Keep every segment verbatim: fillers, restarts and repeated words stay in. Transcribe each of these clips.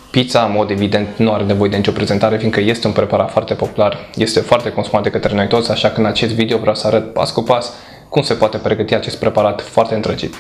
Pizza, în mod evident, nu are nevoie de nicio prezentare, fiindcă este un preparat foarte popular, este foarte consumat de către noi toți, așa că în acest video vreau să arăt pas cu pas cum se poate pregăti acest preparat foarte îndrăgit.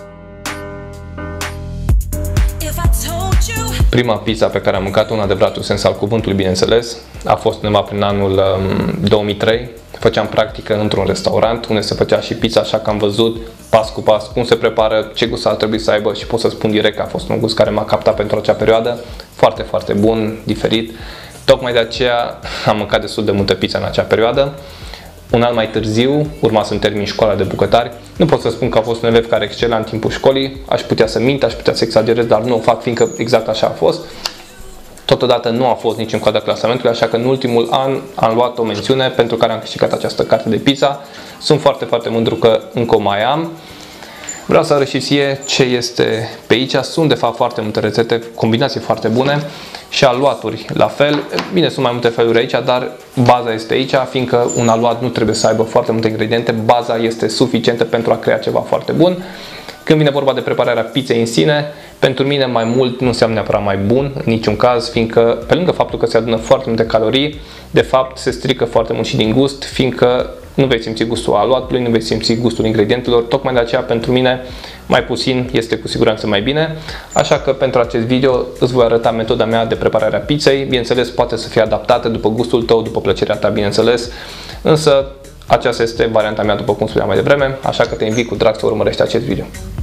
Prima pizza pe care am mâncat-o, în adevăratul sens al cuvântului, bineînțeles, a fost undeva prin anul um, două mii trei. Făceam practică într-un restaurant unde se făcea și pizza, așa că am văzut pas cu pas cum se prepară, ce gust ar trebui să aibă și pot să spun direct că a fost un gust care m-a captat pentru acea perioadă. Foarte, foarte bun, diferit. Tocmai de aceea am mâncat destul de multă pizza în acea perioadă. Un an mai târziu, urma să-mi termin școala de bucătari. Nu pot să spun că a fost un elev care excela în timpul școlii, aș putea să mint, aș putea să exagerez, dar nu o fac, fiindcă exact așa a fost. Totodată nu a fost nici în coada clasamentului, așa că în ultimul an am luat o mențiune pentru care am câștigat această carte de pizza. Sunt foarte, foarte mândru că încă o mai am. Vreau să arăt și ție ce este pe aici. Sunt de fapt foarte multe rețete, combinații foarte bune și aluaturi la fel. Bine, sunt mai multe feluri aici, dar baza este aici, fiindcă un aluat nu trebuie să aibă foarte multe ingrediente. Baza este suficientă pentru a crea ceva foarte bun. Când vine vorba de prepararea pizzei în sine, pentru mine mai mult nu înseamnă neapărat mai bun, în niciun caz, fiindcă pe lângă faptul că se adună foarte multe calorii, de fapt se strică foarte mult și din gust, fiindcă nu vei simți gustul aluatului, nu vei simți gustul ingredientelor. Tocmai de aceea pentru mine mai puțin este cu siguranță mai bine. Așa că pentru acest video îți voi arăta metoda mea de preparare a pizzei. Bineînțeles, poate să fie adaptată după gustul tău, după plăcerea ta, bineînțeles, însă aceasta este varianta mea, după cum spuneam mai devreme, așa că te invit cu drag să urmărești acest video.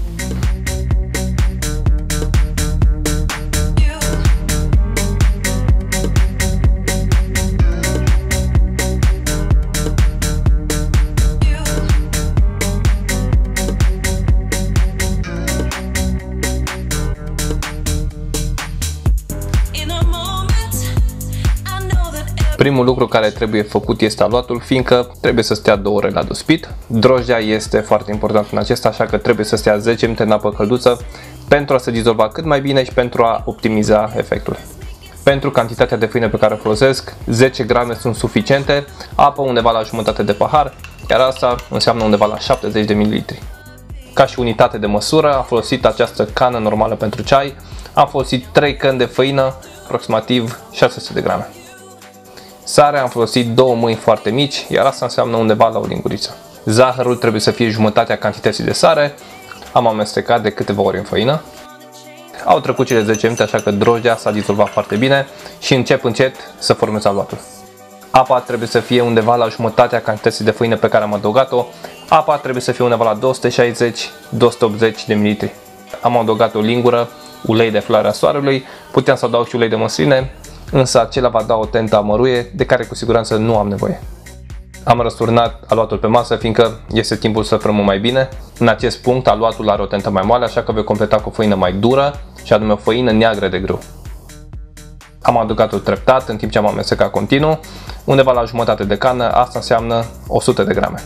Primul lucru care trebuie făcut este aluatul, fiindcă trebuie să stea două ore la dospit. Drojdea este foarte important în acesta, așa că trebuie să stea zece minute în apă călduță pentru a se dizolva cât mai bine și pentru a optimiza efectul. Pentru cantitatea de făină pe care o folosesc, zece grame sunt suficiente, apă undeva la jumătate de pahar, iar asta înseamnă undeva la șaptezeci de mililitri. Ca și unitate de măsură, am folosit această cană normală pentru ceai, am folosit trei căni de făină, aproximativ șase sute de grame. Sarea am folosit două mâini foarte mici, iar asta înseamnă undeva la o linguriță. Zahărul trebuie să fie jumătatea cantității de sare. Am amestecat de câteva ori în făină. Au trecut cele zece minute, așa că drojdea s-a dizolvat foarte bine și încep încet să formez aluatul. Apa trebuie să fie undeva la jumătatea cantității de făină pe care am adăugat-o. Apa trebuie să fie undeva la două sute șaizeci - două sute optzeci de mililitri. Am adăugat o lingură ulei de floarea soarelui, puteam să adaug și ulei de măsline, însă acela va da o tentă amăruie de care cu siguranță nu am nevoie. Am răsturnat aluatul pe masă, fiindcă este timpul să frământ mai bine. În acest punct aluatul are o tentă mai moale, așa că voi completa cu o făină mai dură și anume o făină neagră de grâu. Am adăugat-o treptat în timp ce am amestecat continuu, undeva la jumătate de cană, asta înseamnă o sută de grame.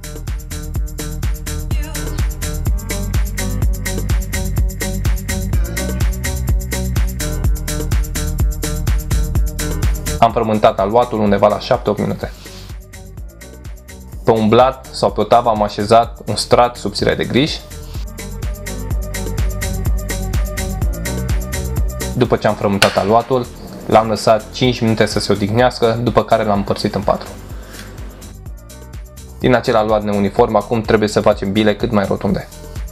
Am frământat aluatul undeva la șapte opt minute. Pe un blat sau pe o tavă am așezat un strat subțire de griș. După ce am frământat aluatul, l-am lăsat cinci minute să se odihnească, după care l-am împărțit în patru. Din acel aluat neuniform, acum trebuie să facem bile cât mai rotunde.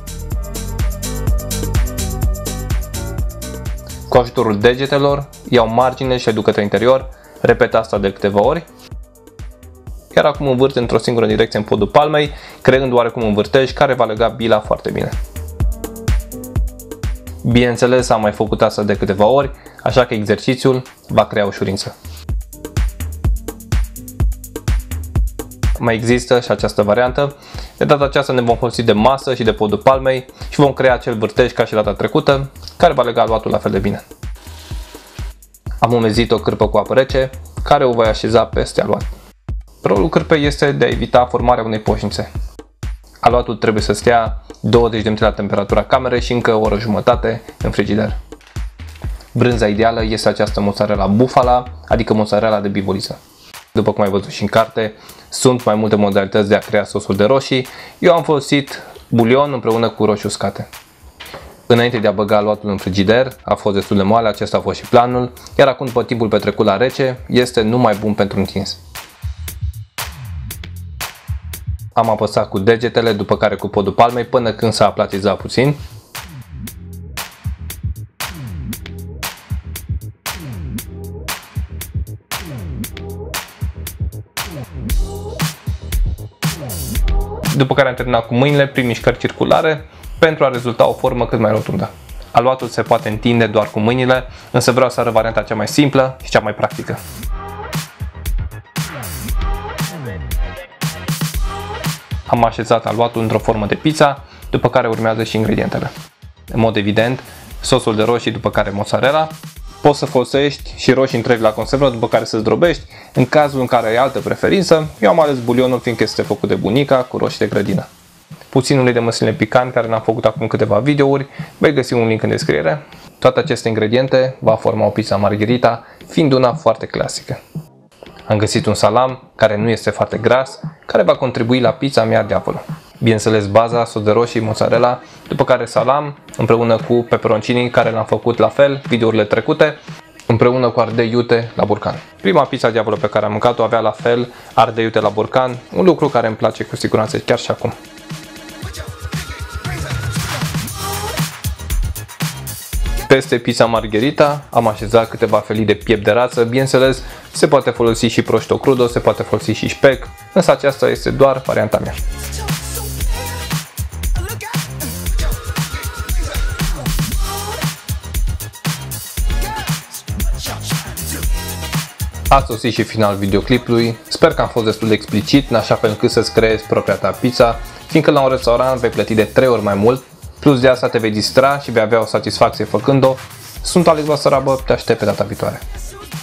Cu ajutorul degetelor, iau marginile și le duc către interior, repet asta de câteva ori. Iar acum învârt într-o singură direcție în podul palmei, creând oarecum un vârtej care va lega bila foarte bine. Bineînțeles, am mai făcut asta de câteva ori, așa că exercițiul va crea ușurință. Mai există și această variantă. De data aceasta ne vom folosi de masă și de podul palmei și vom crea acel vârtej ca și data trecută, care va lega aluatul la fel de bine. Am umezit o cârpă cu apă rece, care o voi așeza peste aluat. Rolul cârpei este de a evita formarea unei poșnițe. Aluatul trebuie să stea douăzeci de minute la temperatura camerei și încă o oră jumătate în frigider. Brânza ideală este această mozzarella bufala, adică mozzarella de bivoliță. După cum ai văzut și în carte, sunt mai multe modalități de a crea sosul de roșii. Eu am folosit bulion împreună cu roșii uscate. Înainte de a băga aluatul în frigider, a fost destul de moale, acesta a fost și planul, iar acum după timpul petrecut la rece, este numai bun pentru întins. Am apăsat cu degetele, după care cu podul palmei, până când s-a aplatizat puțin. După care am terminat cu mâinile prin mișcări circulare pentru a rezulta o formă cât mai rotundă. Aluatul se poate întinde doar cu mâinile, însă vreau să arăt varianta cea mai simplă și cea mai practică. Am așezat aluatul într-o formă de pizza, după care urmează și ingredientele. În mod evident, sosul de roșii, după care mozzarella. Poți să folosești și roșii întregi la conservă, după care să zdrobești. În cazul în care ai altă preferință, eu am ales bulionul fiindcă este făcut de bunica cu roșii de grădină. Puțin ulei de măsline picant care l-am făcut acum câteva videouri, vei găsi un link în descriere. Toate aceste ingrediente va forma o pizza margherita, fiind una foarte clasică. Am găsit un salam care nu este foarte gras, care va contribui la pizza mea diavolo. Bineînțeles baza, sos de roșii, mozzarella, după care salam împreună cu peperoncini care l-am făcut la fel, videourile trecute, împreună cu ardei iute la borcan. Prima pizza diavolo pe care am mâncat-o avea la fel ardei iute la borcan, un lucru care îmi place cu siguranță chiar și acum. Peste pizza margherita am așezat câteva felii de piept de rață, bineînțeles se poate folosi și prosciutto crudo, se poate folosi și șpec, însă aceasta este doar varianta mea. A sosit și final videoclipului, sper că am fost destul de explicit, în așa fel încât să-ți creezi propria ta pizza, fiindcă la un restaurant vei plăti de trei ori mai mult, plus de asta te vei distra și vei avea o satisfacție făcând-o. Sunt Alex Basarabă, te aștept pe data viitoare.